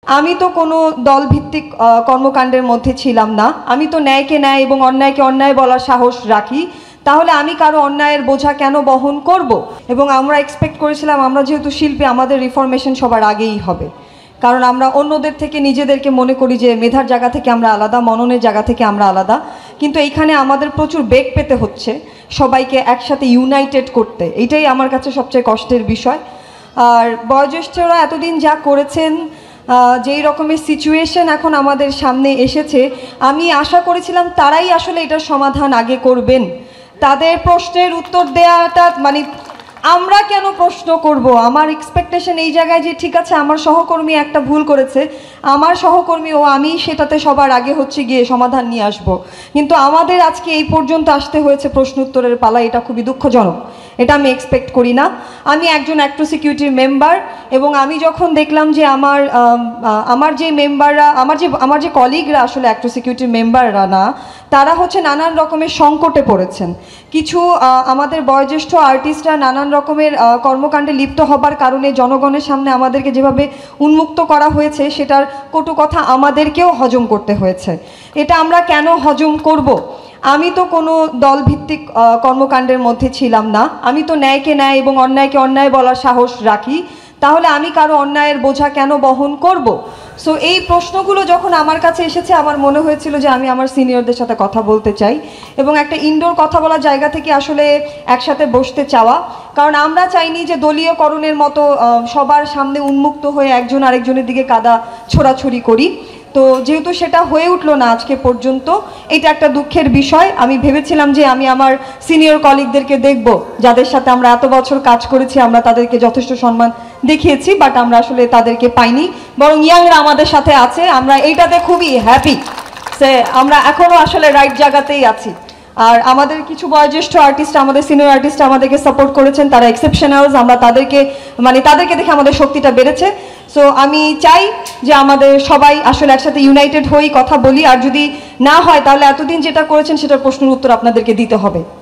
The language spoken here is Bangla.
আমি তো কোনো দলভিত্তিক কর্মকাণ্ডের মধ্যে ছিলাম না। আমি তো ন্যায়কে ন্যায় এবং অন্যায়কে অন্যায় বলার সাহস রাখি। তাহলে আমি কারো অন্যায়ের বোঝা কেন বহন করব? এবং আমরা এক্সপেক্ট করেছিলাম আমরা যেহেতু শিল্পী আমাদের রিফরমেশন সবার আগেই হবে, কারণ আমরা অন্যদের থেকে নিজেদেরকে মনে করি যে মেধার জায়গা থেকে আমরা আলাদা, মননের জায়গা থেকে আমরা আলাদা। কিন্তু এইখানে আমাদের প্রচুর বেগ পেতে হচ্ছে সবাইকে একসাথে ইউনাইটেড করতে। এইটাই আমার কাছে সবচেয়ে কষ্টের বিষয়। আর বয়োজ্যেষ্ঠরা এতদিন যা করেছেন, যেই রকমের সিচুয়েশন এখন আমাদের সামনে এসেছে, আমি আশা করেছিলাম তারাই আসলে এটার সমাধান আগে করবেন। তাদের প্রশ্নের উত্তর দেওয়াটা মানে আমরা কেন প্রশ্ন করব? আমার এক্সপেকটেশন এই জায়গায় যে ঠিক আছে আমার সহকর্মী একটা ভুল করেছে, আমার সহকর্মী ও আমি সেটাতে সবার আগে হচ্ছে গিয়ে সমাধান নিয়ে আসব। কিন্তু আমাদের আজকে এই পর্যন্ত আসতে হয়েছে প্রশ্ন উত্তরের পালা, এটা খুবই দুঃখজনক। এটা আমি এক্সপেক্ট করি না। আমি একজন অ্যাক্ট টু সিকিউরিটির মেম্বার, এবং আমি যখন দেখলাম যে আমার যে মেম্বাররা, আমার যে কলিগরা আসলে অ্যাক্ট টু সিকিউরিটির মেম্বাররা না, তারা হচ্ছে নানান রকমের সংকটে পড়েছেন। কিছু আমাদের বয়োজ্যেষ্ঠ আর্টিস্টরা নানান রকমের কর্মকাণ্ডে লিপ্ত হবার কারণে জনগণের সামনে আমাদেরকে যেভাবে উন্মুক্ত করা হয়েছে, সেটার কটু কথা আমাদেরকেও হজম করতে হয়েছে। এটা আমরা কেন হজম করব? আমি তো কোনো দলভিত্তিক কর্মকাণ্ডের মধ্যে ছিলাম না। আমি তো ন্যায়কে ন্যায় এবং অন্যায়কে অন্যায় বলার সাহস রাখি। তাহলে আমি কারো অন্যায়ের বোঝা কেন বহন করব? সো এই প্রশ্নগুলো যখন আমার কাছে এসেছে, আমার মনে হয়েছিল যে আমি আমার সিনিয়রদের সাথে কথা বলতে চাই এবং একটা ইনডোর কথা বলার জায়গা থেকে আসলে একসাথে বসতে চাওয়া। কারণ আমরা চাইনি যে দলীয়করণের মতো সবার সামনে উন্মুক্ত হয়ে একজন আরেকজনের দিকে কাদা ছোড়াছুড়ি করি। তো যেহেতু সেটা হয়ে উঠলো না আজকে পর্যন্ত, এটা একটা দুঃখের বিষয়। আমি ভেবেছিলাম যে আমি আমার সিনিয়র কলিগদেরকে দেখব, যাদের সাথে আমরা এত বছর কাজ করেছি, আমরা তাদেরকে যথেষ্ট সম্মান দেখিয়েছি, বাট আমরা আসলে তাদেরকে পাইনি। বরং ইয়াংরা আমাদের সাথে আছে, আমরা এইটাতে খুবই হ্যাপি যে আমরা এখনও আসলে রাইট জায়গাতেই আছি। আর আমাদের কিছু বয়োজ্যেষ্ঠ আর্টিস্ট, আমাদের সিনিয়র আর্টিস্ট আমাদেরকে সাপোর্ট করেছেন, তারা এক্সেপশনালস। আমরা তাদেরকে দেখে আমাদের শক্তিটা বেড়েছে। সো আমি চাই যে আমাদের সবাই আসলে একসাথে ইউনাইটেড হয়েই কথা বলি। আর যদি না হয় তাহলে এতদিন যেটা করেছেন সেটার প্রশ্নের উত্তর আপনাদেরকে দিতে হবে।